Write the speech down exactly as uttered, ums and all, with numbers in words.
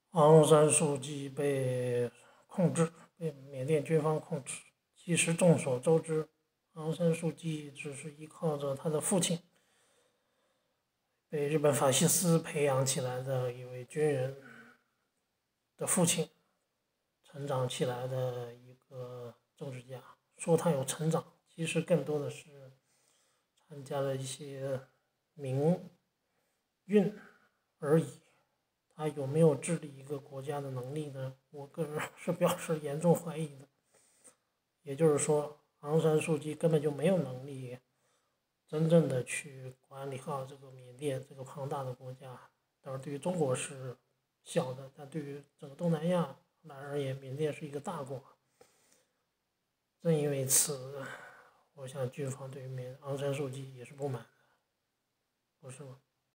昂山素季被控制，被缅甸军方控制。其实众所周知，昂山素季只是依靠着他的父亲，被日本法西斯培养起来的一位军人的父亲，成长起来的一个政治家。说他有成长，其实更多的是参加了一些民运而已。他有没有治理一个国家的能力呢？我个人是表示严重怀疑的。也就是说，昂山素季根本就没有能力真正的去管理好这个缅甸这个庞大的国家。当然，对于中国是小的，但对于整个东南亚来而言，缅甸是一个大国。正因为此，我想军方对于缅昂山素季也是不满的，不是吗？